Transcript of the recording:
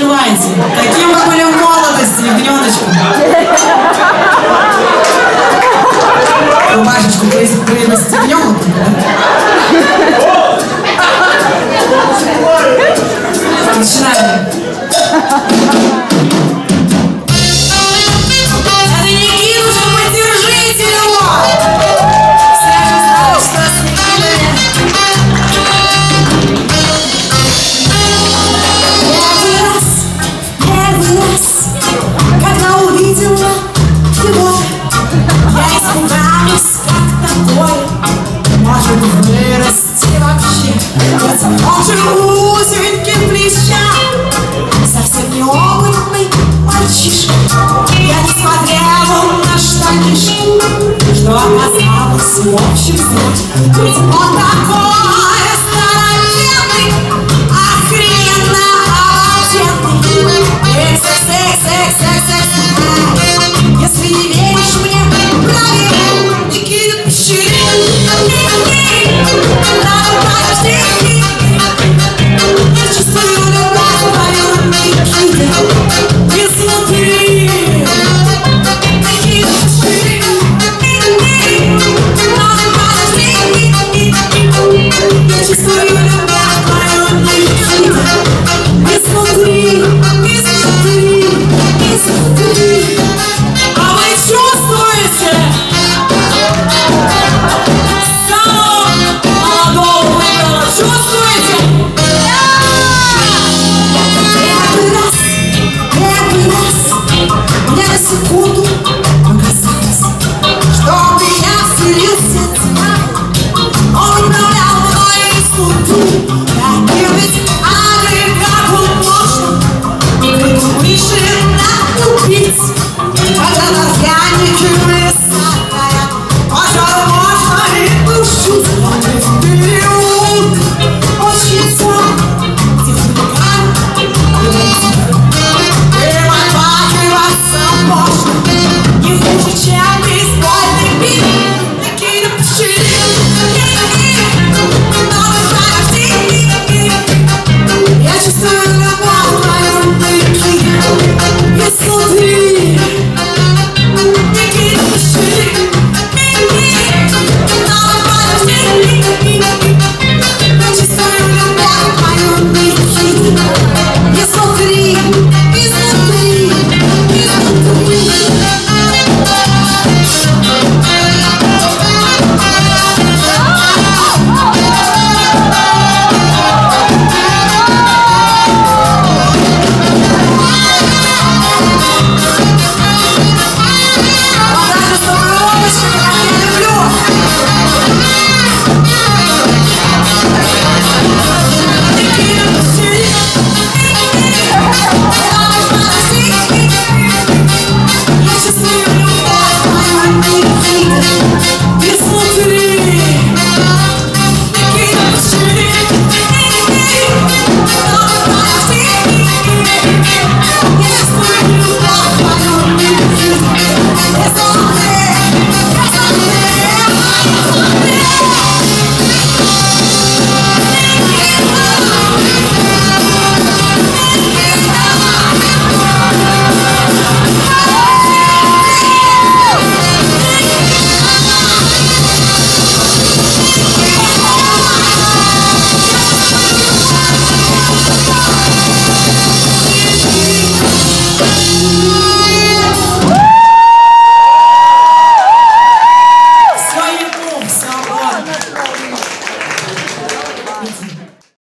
забывайте. Таким вы были в молодости, ягненочку. Рубашечку застегнем. Начинаем. Это Никитушка, поддержите его! Все же знают, что с Никитой. Первый раз, когда увидела его, я испугалась, как такое может вырасти вообще. Ведь он же узенький плеча, совсем неопытный мальчишка. Я не смотрела на штанишки, что оказалось в общем суть. Ведь он такой здоровенный, охрененно обалденный. Если не веришь мне, проверь. Никита, пиши. Я чувствую любовь твою, Никита, изнутри. Никита, пиши. Я чувствую